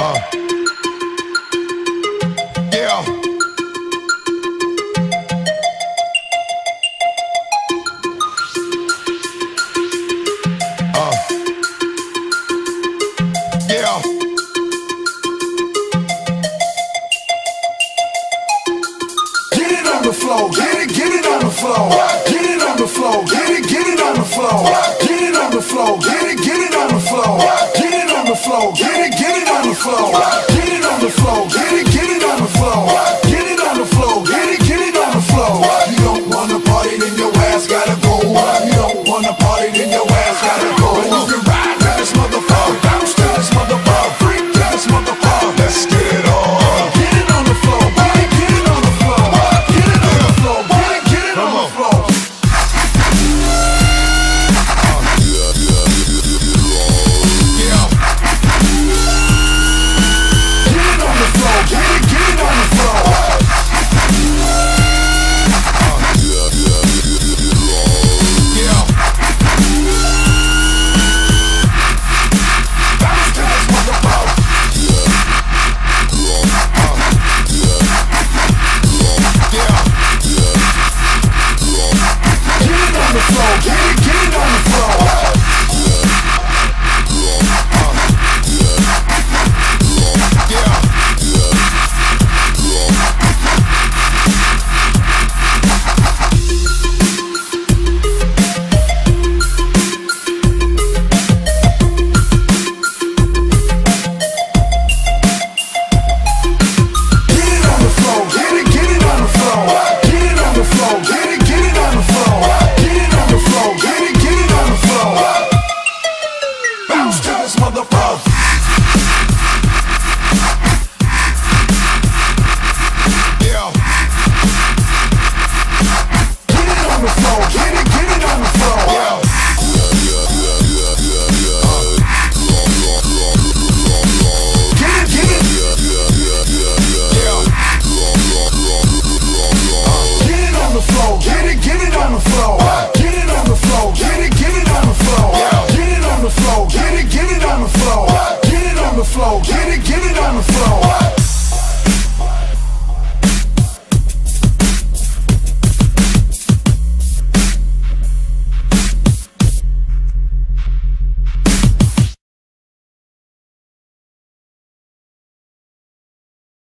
Yeah. Yeah. Get it on the floor, get it on the floor. Get it on the floor, get it on the floor. Get it on the floor, get it on the floor. Get it on the floor, get it on the floor. Get it on the floor, get it on the floor. Get it on the floor, get it on the floor. You don't wanna party, then your ass gotta go. You don't wanna party, then your ass gotta go. You can ride to this motherfucker, bounce to this motherfucker, freak to this motherfucker. Let's get it on. Get it on the floor, get it on the floor. Get it on the floor, get it on the floor. Motherfucker.